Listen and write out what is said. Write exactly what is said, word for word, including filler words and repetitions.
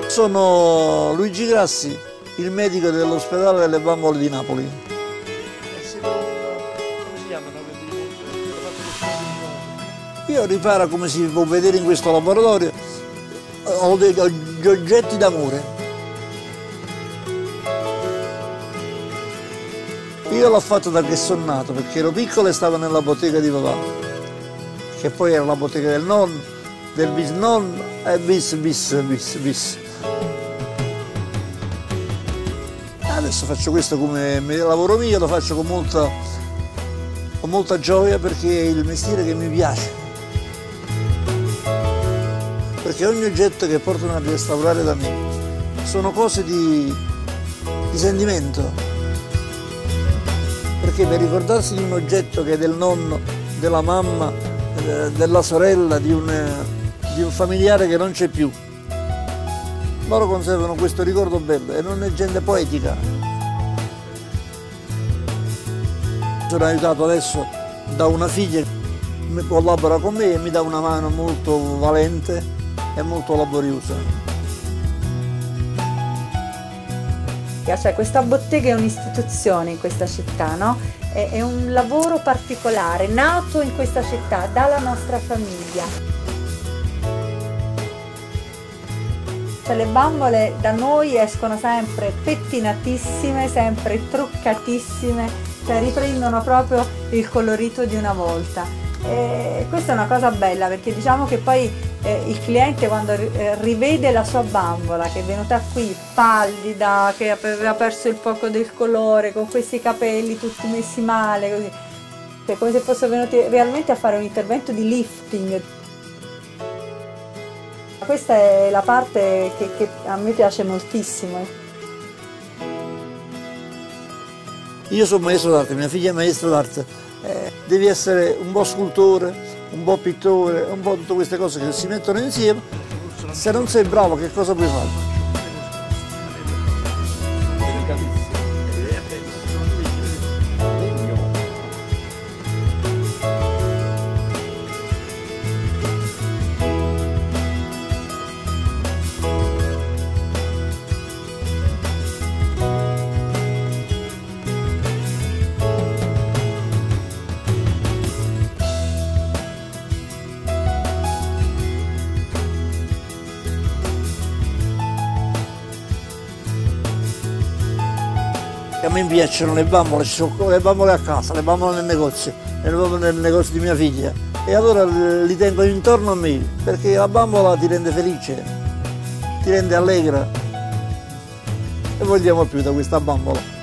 Sono Luigi Grassi, il medico dell'ospedale delle bambole di Napoli. Come si chiamano? Io riparo, come si può vedere in questo laboratorio, ho degli oggetti d'amore. Io l'ho fatto da che sono nato, perché ero piccolo e stavo nella bottega di papà, che poi era la bottega del nonno, del bisnonno e bis bis bis bis. Adesso faccio questo come lavoro mio, lo faccio con molta, con molta gioia, perché è il mestiere che mi piace. Perché ogni oggetto che portano a restaurare da me sono cose di, di sentimento. Perché per ricordarsi di un oggetto che è del nonno, della mamma, della sorella, di un, di un familiare che non c'è più, loro conservano questo ricordo bello e non è gente poetica. Sono aiutato adesso da una figlia che collabora con me e mi dà una mano molto valente e molto laboriosa. Cioè, questa bottega è un'istituzione in questa città, no? È, è un lavoro particolare, nato in questa città, dalla nostra famiglia. Le bambole da noi escono sempre pettinatissime, sempre truccatissime, cioè riprendono proprio il colorito di una volta. E questa è una cosa bella, perché diciamo che poi eh, il cliente, quando rivede la sua bambola che è venuta qui pallida, che aveva perso il poco del colore, con questi capelli tutti messi male, così, è come se fossero venuti realmente a fare un intervento di lifting. Questa è la parte che, che a me piace moltissimo. Io sono maestro d'arte, mia figlia è maestra d'arte. Eh, devi essere un po' scultore, un po' pittore, un po' tutte queste cose che si mettono insieme. Se non sei bravo, che cosa puoi fare? A me piacciono le bambole, ci sono le bambole a casa, le bambole nel negozio, le bambole nel negozio di mia figlia, e allora li tengo intorno a me, perché la bambola ti rende felice, ti rende allegra, e vogliamo più da questa bambola.